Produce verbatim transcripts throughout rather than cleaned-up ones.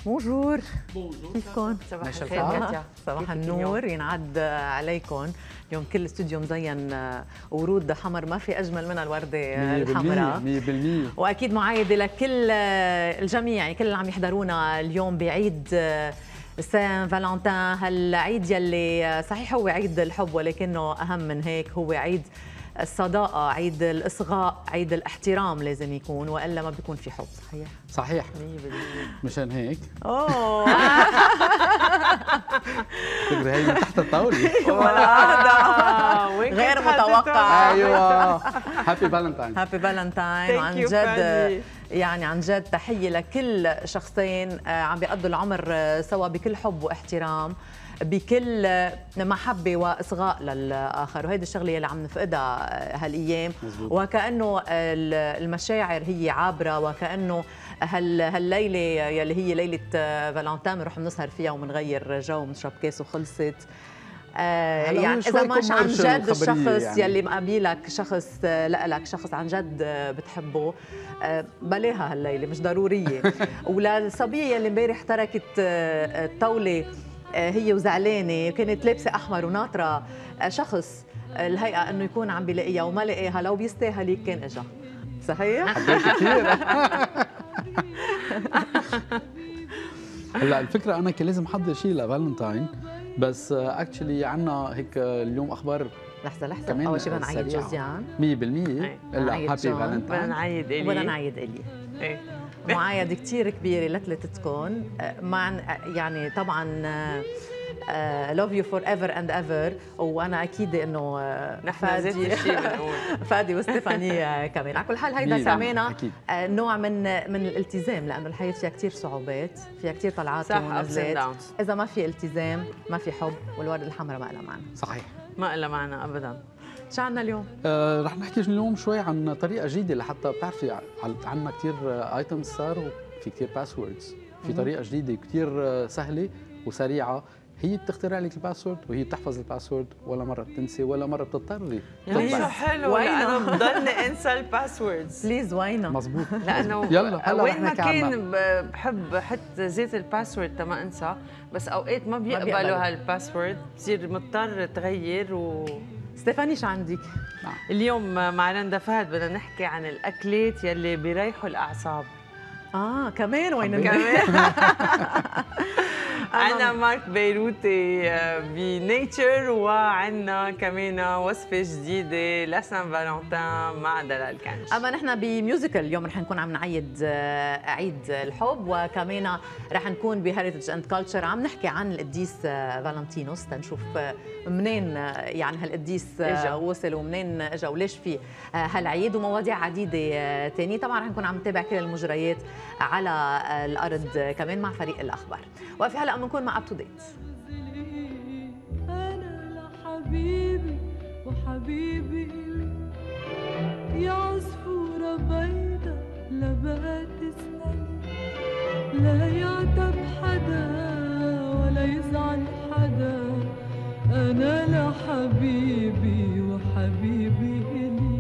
بونجور. كيفكم؟ صباح الخير. صباح النور ينعاد عليكم. اليوم كل الاستوديو مزين ورود حمر، ما في اجمل من الورده الحمراء مية بالمية. واكيد معايده لكل الجميع، يعني كل اللي عم يحضرونا اليوم بعيد سان فالنتين، هالعيد يلي صحيح هو عيد الحب ولكنه اهم من هيك، هو عيد الصداقة، عيد الإصغاء، عيد الاحترام لازم يكون، وإلا ما بيكون في حب. صحيح؟ صحيح. مشان هيك اوه تقدر هي من تحت الطاولة ولا غير متوقع. ايوه هابي فالنتاين. هابي فالنتاين. وعن جد يعني عن جد تحية لكل شخصين عم بيقضوا العمر سوا بكل حب واحترام، بكل محبة وإصغاء للآخر، وهيدي الشغلة اللي عم نفقدها هالأيام. وكأنه المشاعر هي عابرة، وكأنه هالليلة يلي هي ليلة فالنتين بنروح بنسهر فيها وبنغير جو ونشرب كاس وخلصت. آه يعني إذا مش عن جد الشخص يعني. يلي مقابلك شخص لك شخص عن جد بتحبه، آه بلاها هالليلة مش ضرورية. وللصبية يلي امبارح تركت الطاولة هي وزعلانه، كانت لابسه احمر وناطره شخص الهيئه انه يكون عم بلاقيها وما لقاها، لو بيستاهل هيك كان اجا. صحيح؟ كثير. هلا الفكره انا كان لازم احضر شيء لفالنتاين، بس اكشلي عندنا هيك اليوم اخبار. لحظه لحظه، اول شيء بدنا نعيد جوزيان مية بالمية. الا هابي فالنتاين. بدنا نعيد الي وبدنا نعيد الي. ايه معايدة كتير كبيرة لثلاثتكم، مع يعني طبعا love you forever and ever، وانا اكيد انه فادي فادي وستيفاني كمان. على كل حال هيدا كمان نوع من من الالتزام، لانه الحياة فيها كتير صعوبات، فيها كتير طلعات ونزلات. اذا ما في التزام ما في حب، والورد الحمراء ما لها معنى. صحيح، ما لها معنى ابدا. شو عنا اليوم؟ آه رح نحكي اليوم شوي عن طريقة جديدة، لحتى بتعرفي عندنا كثير ايتمز صاروا في كثير باسوردز، في طريقة جديدة كثير سهلة وسريعة، هي بتخترع لك الباسورد وهي بتحفظ الباسورد، ولا مرة بتنسي ولا مرة بتضطري. يعني شو حلو، لأنه بضلني انسى الباسوردز. بليز وينه؟ مظبوط. لأنه يلا هلا وين ما كان بحب حط زيت الباسورد تما انسى، بس اوقات ما بيقبلوا هالباسورد، بصير مضطر تغير. و ستيفاني شو عندك؟ اليوم مع رندا فهد بدنا نحكي عن الاكلات يلي بيريحوا الاعصاب. اه كمان وين كمان؟ عنا مارك بيروتي بنيتشر، وعنا كمان وصفة جديدة لسان فالنتين مع دلال كنش. اما نحن بميوزيكال اليوم رح نكون عم نعيد عيد الحب، وكمان رح نكون بهيريتج اند كلتشر عم نحكي عن القديس فالنتينوس، تنشوف منين يعني هالقديس وصل ومنين اجى وليش في هالعيد، ومواضيع عديدة تانية. طبعا رح نكون عم نتابع كل المجريات على الارض كمان مع فريق الاخبار. وفي هلا بنكون مع اب تو ديت. انا لحبيبي وحبيبي يا عصفوره بيضه لبات اسالي، لا يعتب حدا ولا يزعل حدا، انا لحبيبي وحبيبي إلي.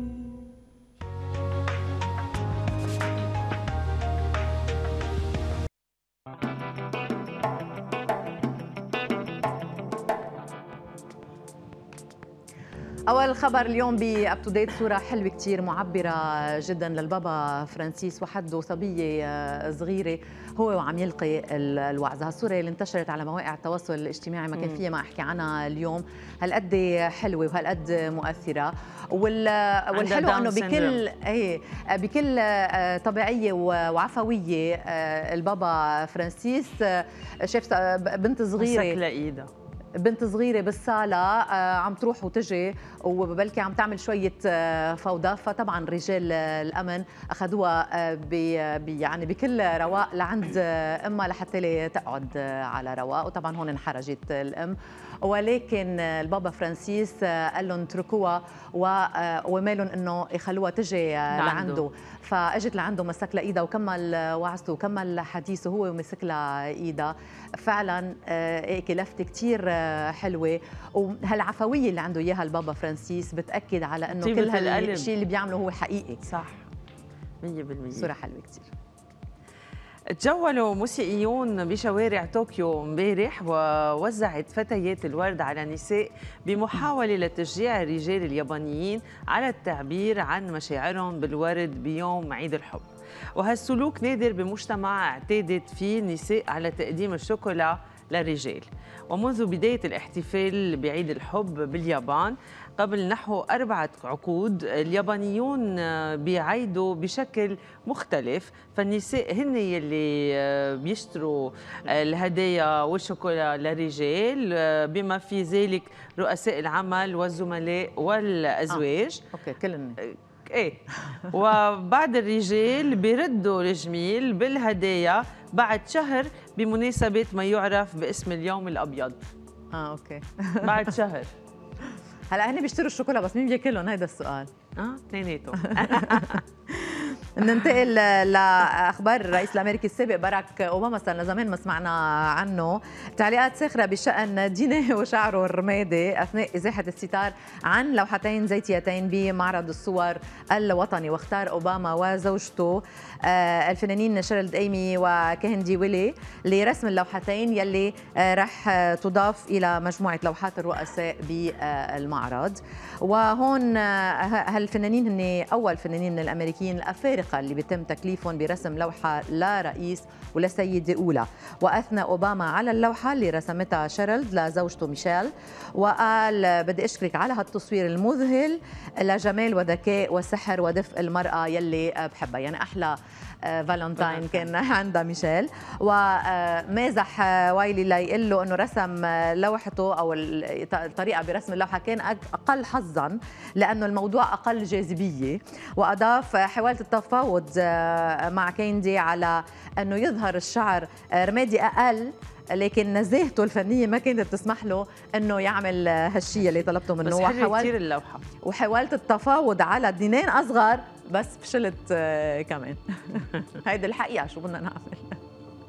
أول خبر اليوم بأب تو ديت، صورة حلوة كتير معبرة جدا للبابا فرانسيس وحده صبية صغيرة هو وعم يلقي الوعظ. هالصورة اللي انتشرت على مواقع التواصل الاجتماعي ما كان فيها ما أحكي عنها اليوم، هالقد حلوة وهالقد مؤثرة. والحلو أنه بكل ايه بكل طبيعية وعفوية البابا فرانسيس شاف بنت صغيرة بنت صغيرة بالصالة عم تروح وتجي وبلكي عم تعمل شوية فوضى، فطبعا رجال الأمن أخذوها بي يعني بكل رواق لعند أمها لحتى تقعد على رواق، وطبعا هون انحرجت الأم، ولكن البابا فرانسيس قال لهم اتركوها ومالهم انه يخلوها تجي لعنده. فاجت لعنده مسك لها ايدها وكمل وعظته وكمل حديثه هو ومسك لها ايدها. فعلا هيك لفته كثير حلوه، وهالعفويه اللي عنده اياها البابا فرانسيس بتاكد على انه كل هالشيء اللي بيعمله هو حقيقي. صح مية بالمية. صوره حلوه كثير. تجولوا موسيقيون بشوارع طوكيو امبارح ووزعت فتيات الورد على نساء بمحاولة لتشجيع الرجال اليابانيين على التعبير عن مشاعرهم بالورد بيوم عيد الحب. وهالسلوك نادر بمجتمع اعتادت فيه النساء على تقديم الشوكولا للرجال. ومنذ بداية الاحتفال بعيد الحب باليابان قبل نحو أربعة عقود اليابانيون بيعيدوا بشكل مختلف، فالنساء هن يلي بيشتروا الهدايا والشوكولا للرجال بما في ذلك رؤساء العمل والزملاء والأزواج. آه. أوكي كلنا ايه. وبعد الرجال بيردوا الجميل بالهدايا بعد شهر بمناسبة ما يعرف باسم اليوم الأبيض. اه اوكي. بعد شهر. هلا هن بيشتروا الشوكولا بس مين بياكلهم؟ هيدا السؤال. اه اثنيناتهم. ننتقل لاخبار الرئيس الامريكي السابق باراك اوباما، صار لنا زمان ما سمعنا عنه. تعليقات ساخره بشان دينه وشعره الرمادي اثناء ازاحه الستار عن لوحتين زيتيتين بمعرض الصور الوطني، واختار اوباما وزوجته الفنانين شيرلد ايمي وكهندي ويلي لرسم اللوحتين يلي رح تضاف الى مجموعه لوحات الرؤساء بالمعرض. وهون هالفنانين هن اول فنانين من الامريكيين الافارقه اللي بيتم تكليفهم برسم لوحه لرئيس ولسيده اولى. واثنى اوباما على اللوحه اللي رسمتها شيرلد لزوجته ميشيل، وقال بدي اشكرك على هالتصوير المذهل لجمال وذكاء وسحر ودفء المراه يلي بحبها. يعني احلى فالنتاين كان عندها ميشيل. ومازح وايلي ليقول له انه رسم لوحته او الطريقه برسم اللوحه كان اقل حظا لانه الموضوع اقل جاذبيه. واضاف حاولت التفاوض مع كيندي على انه يظهر الشعر رمادي اقل، لكن نزاهته الفنيه ما كانت تسمح له انه يعمل هالشيء اللي طلبته منه. بس حلوة كثير اللوحه. وحاولت التفاوض على دينين اصغر بس فشلت كمان. هيدي الحقيقه، شو بدنا نعمل؟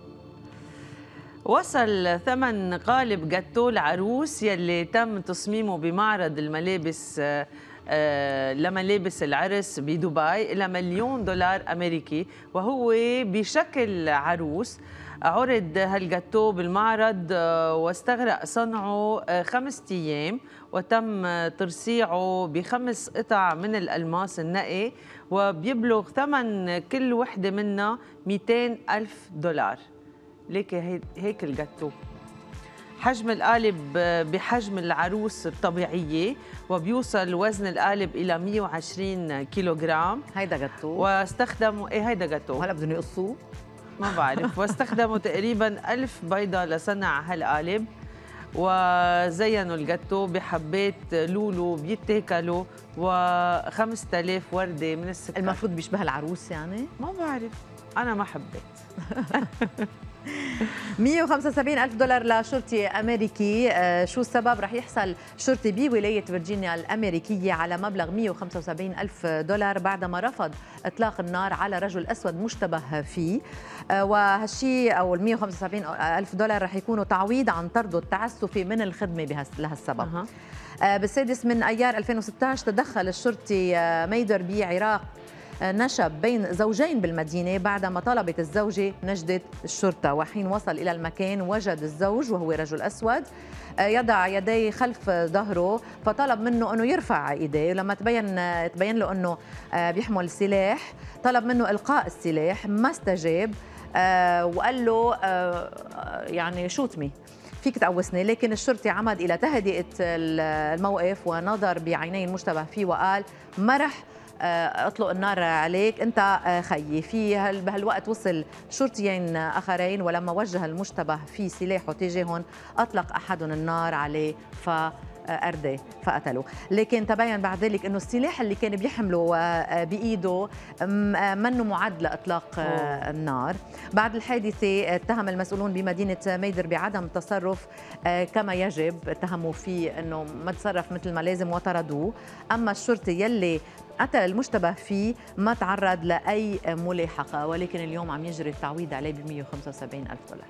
وصل ثمن قالب جاتو العروس يلي تم تصميمه بمعرض الملابس لملابس العرس بدبي إلى مليون دولار أمريكي، وهو بشكل عروس. عرض هالجاتو بالمعرض واستغرق صنعه خمسة أيام، وتم ترصيعه بخمس قطع من الألماس النقي، وبيبلغ ثمن كل وحدة منها مئتين ألف دولار. ليك هيك الجاتو. حجم القالب بحجم العروس الطبيعية، وبيوصل وزن القالب إلى مئة وعشرين كيلوغرام. هيدا جاتو. واستخدموا إيه هيدا جاتو. هلا بدهم يقصوه؟ ما بعرف. واستخدموا تقريبا ألف بيضة لصنع هالقالب، وزينوا الجاتو بحبات لولو بيتاكلوا وخمسة آلاف وردة من السكر. المفروض بيشبه العروس يعني؟ ما بعرف، أنا ما حبيت. مئة وخمسة وسبعين ألف دولار لشرطي أمريكي. آه شو السبب؟ رح يحصل شرطي بولاية فيرجينيا الأمريكية على مبلغ مئة وخمسة وسبعين ألف دولار بعدما رفض إطلاق النار على رجل أسود مشتبه فيه. آه وهالشيء أو ال مئة وخمسة وسبعين ألف دولار رح يكونوا تعويض عن طرده التعسفي من الخدمة لهالسبب. أه. آه بالسادس من أيار ألفين وستة عشر تدخل الشرطي آه ميدر بعراق نشب بين زوجين بالمدينة بعدما طلبت الزوجة نجدة الشرطة. وحين وصل إلى المكان وجد الزوج وهو رجل أسود يضع يديه خلف ظهره، فطلب منه أنه يرفع إيديه. ولما تبين تبين له أنه بيحمل سلاح طلب منه إلقاء السلاح، ما استجاب وقال له يعني شوتمي، فيك تقوسني. لكن الشرطي عمد إلى تهدئة الموقف ونظر بعيني المشتبه فيه وقال ما رح اطلق النار عليك، انت خيي. في بهالوقت وصل شرطيين اخرين، ولما وجه المشتبه في سلاحه تجاههم اطلق احدهم النار عليه فارداه فقتله. لكن تبين بعد ذلك انه السلاح اللي كان بيحمله بايده منه معد لاطلاق النار. بعد الحادثه اتهم المسؤولون بمدينه ميدر بعدم التصرف كما يجب، اتهموا فيه انه ما تصرف مثل ما لازم وطردوه. اما الشرطي يلي قتل المشتبه فيه ما تعرض لأي ملاحقة، ولكن اليوم عم يجري التعويض عليه ب مئة وخمسة وسبعين ألف دولار.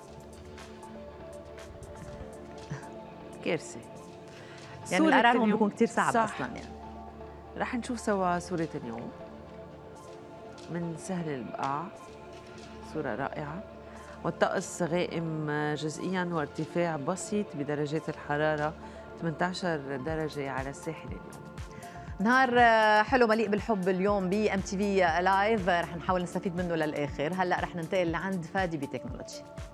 كارثة. يعني القرار هون بيكون كثير صعب. صح. أصلا يعني رح نشوف سوا صورة اليوم من سهل البقاع. بصورة رائعة، والطقس غائم جزئيا وارتفاع بسيط بدرجات الحرارة ثمانية عشر درجة على الساحل اليوم. نهار حلو مليء بالحب اليوم ب ام تي في لايف، رح نحاول نستفيد منه للاخر. هلا رح ننتقل لعند فادي بتكنولوجي.